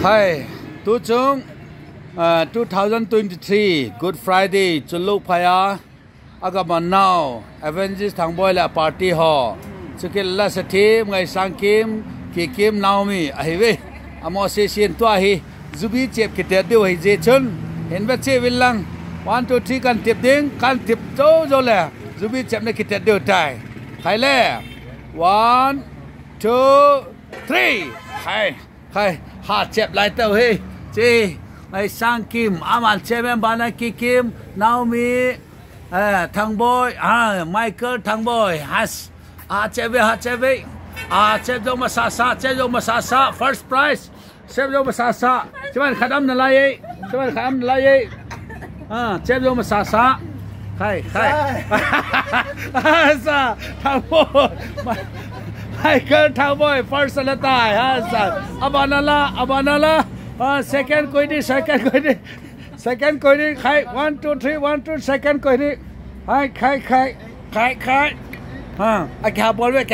Hi, tu chung 2023 Good Friday chuluk phaya agaman now Avengers thang boy la party ho chukil la sathi ngai sangkim ki kim naomi ahiwe amo se sin to hi Jubi chep kite de hoi je chun hen ba che wilang 1 2 3 kan tip ding kan tip zo la Jubi chep ne kite de tai khai le 1 2 3 khai ha chep lai tao he chi ngai sangkim aman chemen bana ki kim naomi thằng boy Michael thằng boy has cheve cheve do masasa first prize cheve do masasa chuan khadam na lai cheve do masasa khai sa thằng boy Michael thằng boy first la tai abanala second koi đi second koi đi khai 1 2 3 1 2 second koi đi khai ai kéo ball về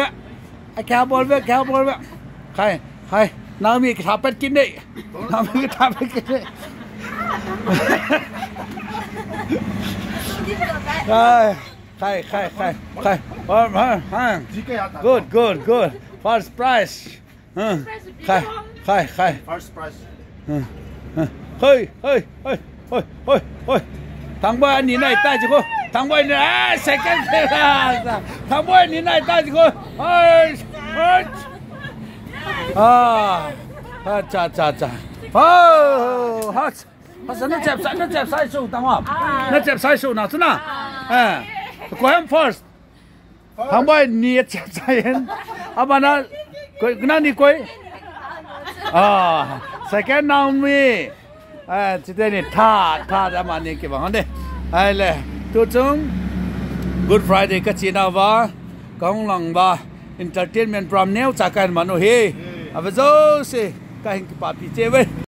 khai nào mi cái tháp bét kín đi khai good first prize khai First prize. Hơi thằng boy anh nhìn này tay chứ cô thằng boy này second thằng boy nhìn này tay chứ cô cha nó chẹp sai số tao không nó chẹp sai số nào chứ nào của em first thằng boy nhìn chẹp sai hen mà nó cái nào đi coi second Naomi chỉ đây này tha ra mà này cái bằng đấy ai lẽ tôi chung Good Friday cái gì nào va công lòng va entertainment from new chắc cái mà nó hi à bây giờ cái hình cái papi chơi với